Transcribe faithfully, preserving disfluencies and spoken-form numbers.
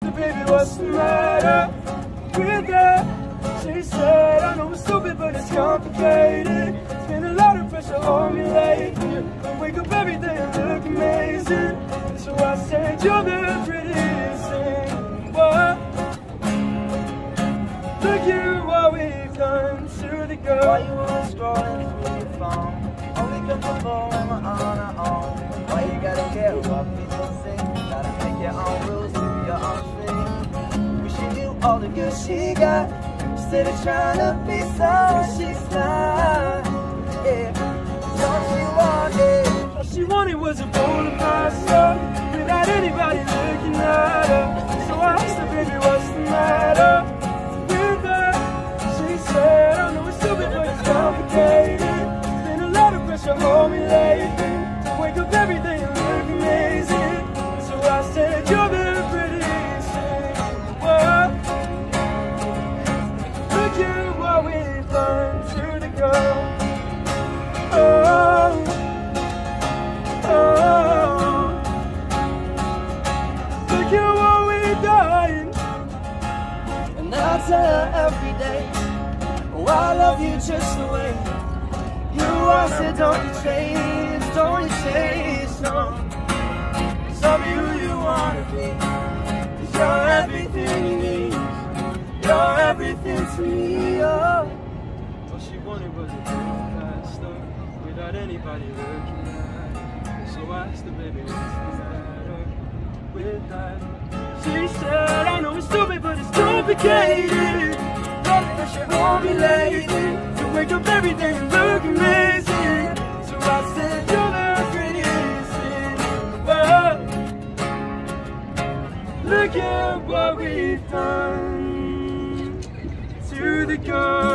her, baby, what's the matter with that? She said, I know it's stupid, but it's complicated. It's been a lot of pressure on me lately. I wake up every day and look amazing. So I said, you're the prettiest thing. What? Look at what we've done to the girl. Why you always scrolling through your phone? Only comfortable when we're on our own. Why you gotta care what people say? Gotta make your own rules, do your own thing. Wish you knew all the good she got. Instead of trying to be someone she's not. Yeah, that's all she wanted. All she wanted was a bowl of pasta without anybody looking at her. So I asked her, baby, what's the matter with that? She said, I know it's stupid, but it's complicated. There's been a lot of pressure on me lately. To wake up every day and look amazing. So I said, you're the prettiest thing. What? Look at what we've done to the girl. Oh, oh, look at what we've done. And I tell her every day, oh, I love you just the way you are. Said, don't you change, don't you change, no. Tell me who you wanna be, 'cause you're everything you need. You're everything to me, oh. All she wanted was a bit of pasta without anybody looking at her. So I asked her, baby, what's the matter with that? She said, I know it's stupid, but it's complicated. Lot of pressure on me lately. To wake up every day and look amazing. So I said, you're the prettiest in the world. Look at what we've done to the girl.